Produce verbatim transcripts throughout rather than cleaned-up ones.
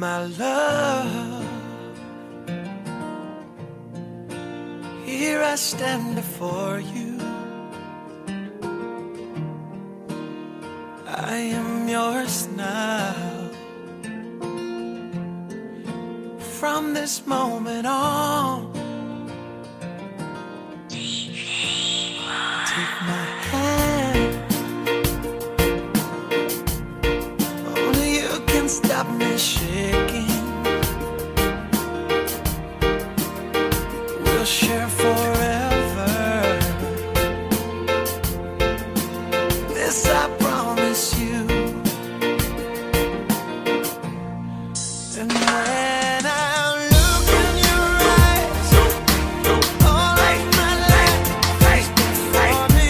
My love, here I stand before you. I am yours now. From this moment on, take my hand. Only you can stop me shaking. We'll share forever. This I promise you. And when I look in your eyes, all of my life is before me.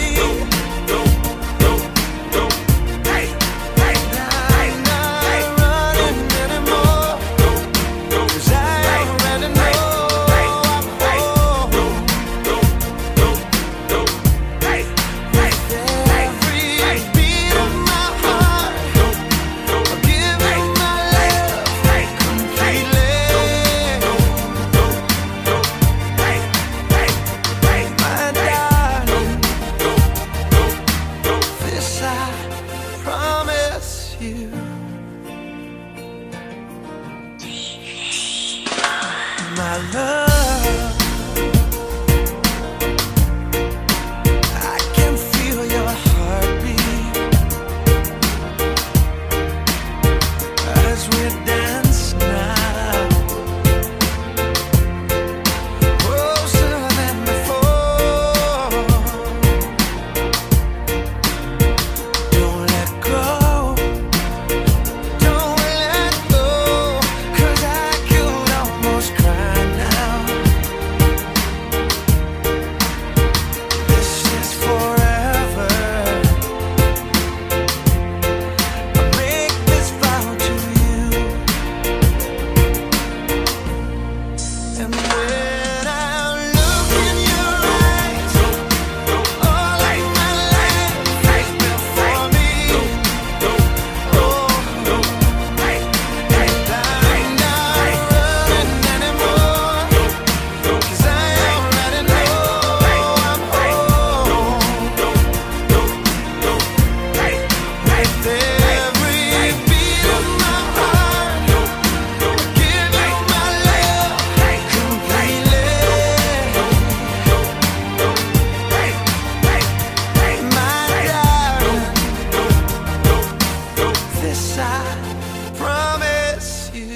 I'm not running anymore, 'cause I already know I'm home. With every beat of my heart, I'll give you my love completely. My darling, this I promise you. My love, I can feel your heartbeat as we dance now, closer than before. Don't let go, don't let go, 'cause I could almost cry now. This is forever. I make this vow to you. And when I look in your eyes, all of my life is before me. Oh, and I'm not running anymore, 'cause I already know I'm home. With every beat of my heart, I'll give you my love completely. My darling, this I promise you.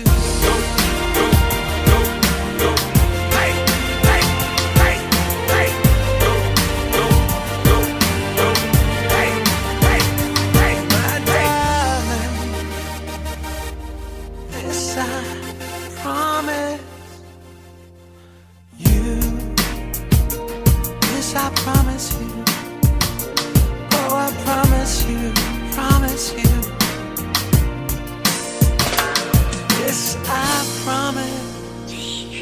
My darling, this I promise you. This I promise you. Oh, I promise you, promise you. This I promise you.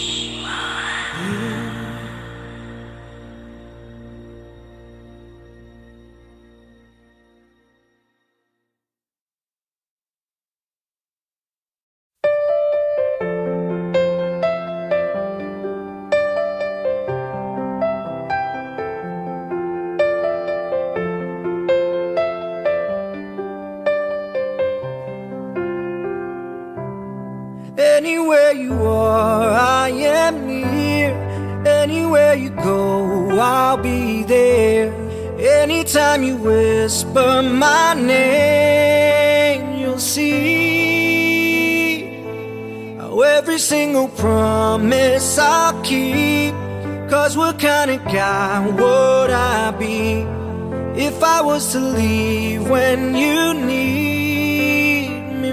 Anywhere you are, I am near. Anywhere you go, I'll be there. Anytime you whisper my name, you'll see how every single promise I'll keep. 'Cause what kind of guy would I be if I was to leave when you need me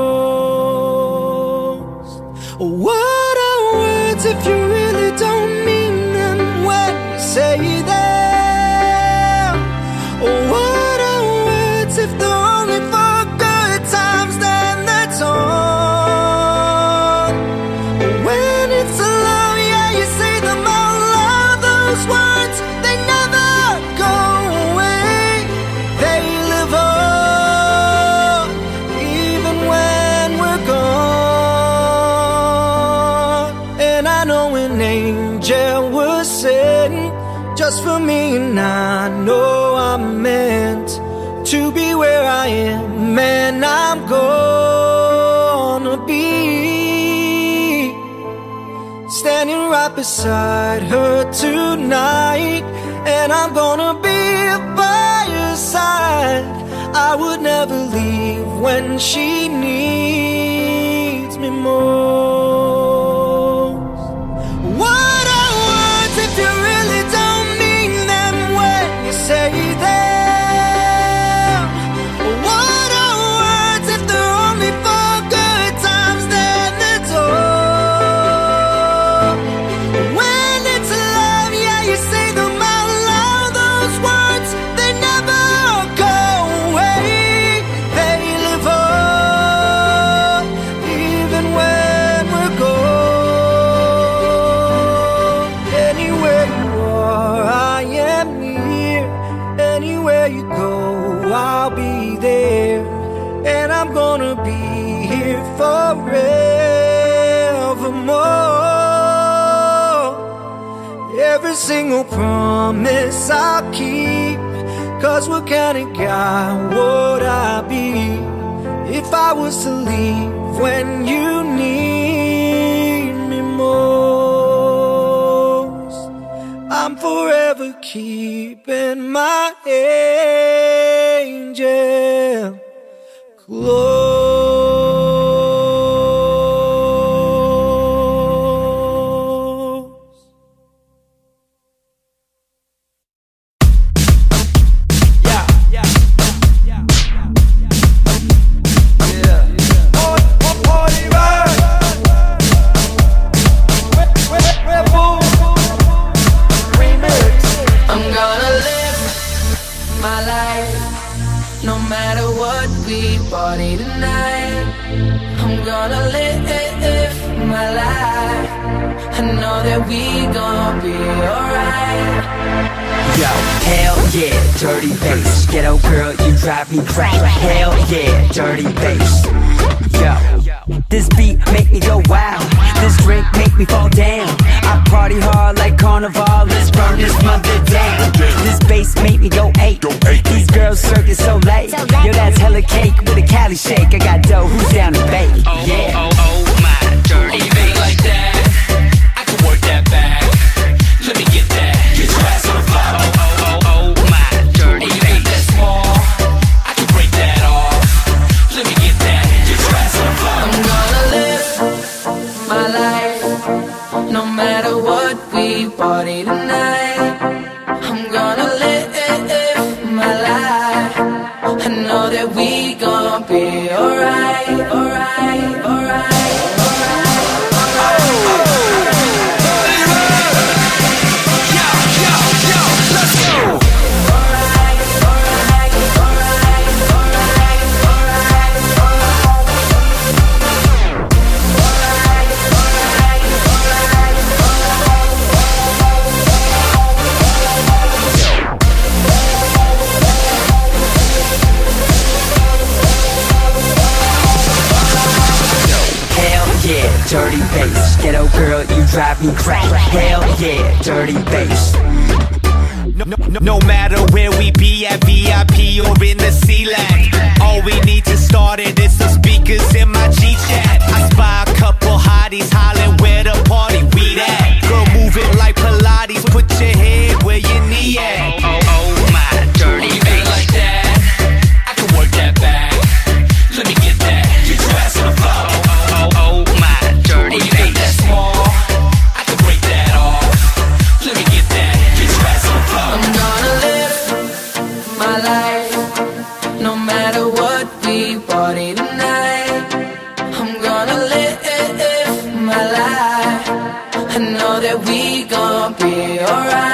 most? What are words if you really don't mean them when you say them? What are words if they're only for good times, then that's all. When it's alone, yeah, you say them all. All those words, they never go away. They live on even when we're gone. waiting just for me, and I know I'm meant to be where I am, and I'm gonna be standing right beside her tonight, and I'm gonna be by her side. I would never leave when she needs me most. What are words if you really don't mean them when you say them? What are words if they're only for good times, then it's all? When it's love, yeah, you say them out loud. Those words, they never go away. They live on even when we're gone. Anywhere you are, I am near. Anywhere you go, I'll be there. And I'm gonna be here forevermore. Every single promise I'll keep, 'cause what kind of guy would I be if I was to leave when you need me most? I'm forever keeping my angel close. I'm gonna live my life, no matter what we party tonight. I'm gonna live my life. I know that we gon' be alright. Yo, hell yeah, dirty bass. Ghetto girl, you drive me crazy. Hell yeah, dirty bass. Yo, this beat make me go wild. This drink make me fall down. I party hard like carnival. Let's burn this mother down. This bass make me go eight. These girls circus so late. Yo, that's hella cake with a Cali shake. I got dough, who's down to bake? Yeah. Oh, oh, oh, my dirty bass. Like that, I can work that back. Let me get that. Get your ass on the floor. Oh, oh, oh, oh, my dirty bass. You got that small, I can break that off. Let me get that. Get your ass on the floor. I'm gonna live my life, no matter what we party tonight. I'm gonna live my life. I know that we gon' be alright, alright, alright, alright, alright. Yo, yo, yo, let's go. Alright, alright, alright, alright, alright, alright. Dirty bass. Ghetto girl, you drive me crazy. Hell yeah, dirty bass. No, no, no matter where we be, at V I P or in the C-Lac, all we need to start it is some speakers in my G-Chat. I spy a couple hotties hollering where the party we at. Girl, move it like Pilates, put your head where your knee at. Oh, oh, oh, my dirty bass. Like that, I can work that back. Let me get that. Get your ass on the floor. Oh, oh, oh, my dirty bass. You got that small, I can break that off. Let me get that. Get your ass on the floor. I'm gonna live my life, no matter what we party tonight. I'm gonna live my life. I know that we gon' be alright.